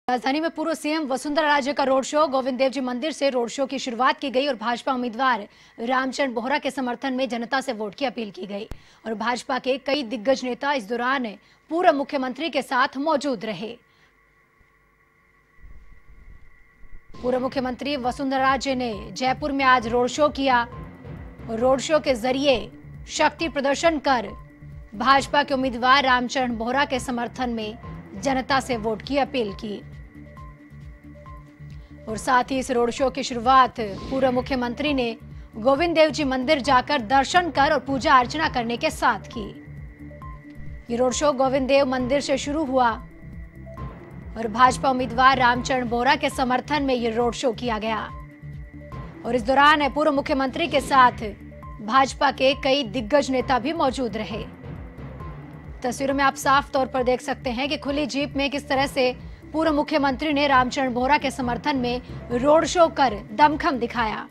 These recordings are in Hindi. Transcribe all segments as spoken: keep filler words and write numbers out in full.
राजधानी में पूर्व सीएम वसुंधरा राजे का रोड शो। गोविंद देव जी मंदिर से रोड शो की शुरुआत की गई और भाजपा उम्मीदवार रामचरण बोहरा के समर्थन में जनता से वोट की अपील की गई और भाजपा के कई दिग्गज नेता इस दौरान पूर्व मुख्यमंत्री के साथ मौजूद रहे। पूर्व मुख्यमंत्री वसुंधरा राजे ने जयपुर में आज रोड शो किया और रोड शो के जरिए शक्ति प्रदर्शन कर भाजपा के उम्मीदवार रामचरण बोहरा के समर्थन में जनता से वोट की अपील की और साथ ही इस रोड शो की शुरुआत पूर्व मुख्यमंत्री ने गोविंद देव जी मंदिर जाकर दर्शन कर और पूजा अर्चना करने के साथ की। ये रोड शो गोविंद देव मंदिर से शुरू हुआ और भाजपा उम्मीदवार रामचरण बोहरा के समर्थन में ये रोड शो किया गया और इस दौरान पूर्व मुख्यमंत्री के साथ भाजपा के कई दिग्गज नेता भी मौजूद रहे। तस्वीरों में आप साफ तौर पर देख सकते हैं कि खुली जीप में किस तरह से पूर्व मुख्यमंत्री ने रामचरण बोहरा के समर्थन में रोड शो कर दमखम दिखाया।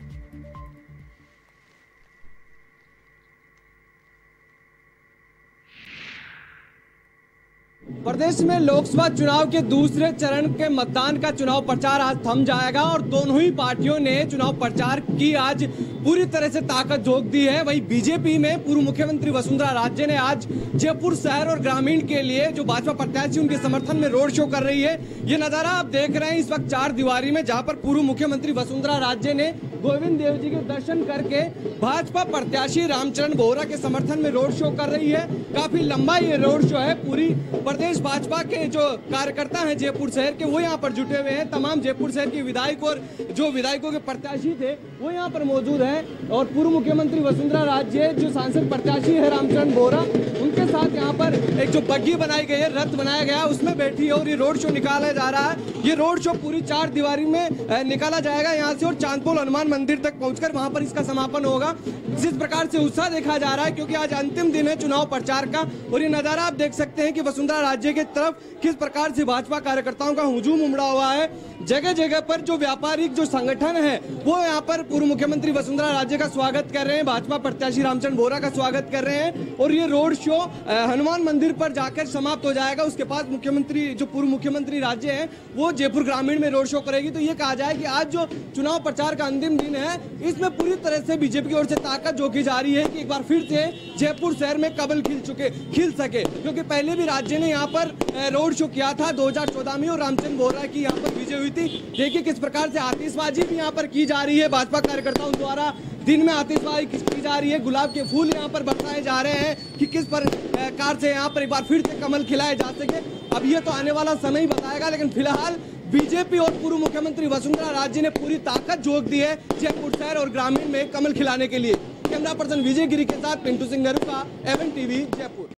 प्रदेश में लोकसभा चुनाव के दूसरे चरण के मतदान का चुनाव प्रचार आज थम जाएगा और दोनों ही पार्टियों ने चुनाव प्रचार की आज पूरी तरह से ताकत झोंक दी है। वहीं बीजेपी में पूर्व मुख्यमंत्री वसुंधरा राजे ने आज जयपुर शहर और ग्रामीण के लिए जो भाजपा प्रत्याशी उनके समर्थन में रोड शो कर रही है। ये नजारा आप देख रहे हैं इस वक्त चार दीवारी में, जहां पर पूर्व मुख्यमंत्री वसुंधरा राजे ने गोविंद देव जी के दर्शन करके भाजपा प्रत्याशी रामचरण बोहरा के समर्थन में रोड शो कर रही है। काफी लंबा ये रोड शो है। पूरी प्रदेश भाजपा के जो कार्यकर्ता हैं जयपुर शहर के वो यहाँ पर जुटे हुए हैं। तमाम जयपुर शहर के विधायक और जो विधायकों के प्रत्याशी थे वो यहाँ पर मौजूद हैं और पूर्व मुख्यमंत्री वसुंधरा राजे जो सांसद प्रत्याशी है रामचरण बोहरा उनके साथ यहाँ पर एक जो बग्गी बनाई गई है, रथ बनाया गया है, उसमें बैठी है और ये रोड शो निकाला जा रहा है। ये रोड शो पूरी चार दीवारी में निकाला जाएगा यहाँ से और चांदपोल हनुमान मंदिर तक पहुंचकर वहां पर इसका समापन होगा। जिस प्रकार से उत्साह देखा जा रहा है क्योंकि आज अंतिम दिन है चुनाव प्रचार का और ये नजारा आप देख सकते हैं कि वसुंधरा राजे की तरफ किस प्रकार से भाजपा कार्यकर्ताओं का हुजूम उमड़ा हुआ है। जगह जगह पर जो व्यापारिक जो संगठन है वो यहाँ पर पूर्व मुख्यमंत्री वसुंधरा राजे का स्वागत कर रहे हैं, भाजपा प्रत्याशी रामचरण बोहरा का स्वागत कर रहे हैं और ये रोड शो हनुमान मंदिर पर जाकर समाप्त हो जाएगा। उसके बाद मुख्यमंत्री जो पूर्व मुख्यमंत्री राज्य है वो जयपुर ग्रामीण में रोड शो करेगी। तो ये कहा जाए कि आज जो चुनाव प्रचार का अंतिम दिन है इसमें पूरी तरह से बीजेपी की ओर से ताकत झोंकी जा रही है कि एक बार फिर से जयपुर शहर में कमल खिल चुके खिल सके, क्योंकि पहले भी राज्य ने यहाँ पर रोड शो किया था दो हजार चौदह में और रामचरण बोहरा की यहाँ पर विजय हुई थी। देखिए किस प्रकार से आतिशबाजी भी यहाँ पर की जा रही है भाजपा कार्यकर्ताओं द्वारा। दिन में आतिशबाजी की जा रही है, गुलाब के फूल यहाँ पर बरसाए जा रहे हैं कि किस प्रकार से यहाँ पर एक बार फिर से कमल खिलाए जा सके। अब ये तो आने वाला समय ही बताएगा, लेकिन फिलहाल बीजेपी और पूर्व मुख्यमंत्री वसुंधरा राजे ने पूरी ताकत झोंक दी है जयपुर शहर और ग्रामीण में कमल खिलाने के लिए। कैमरा पर्सन विजय गिरी के साथ पिंटू सिंह नरूका, एवन टीवी जयपुर।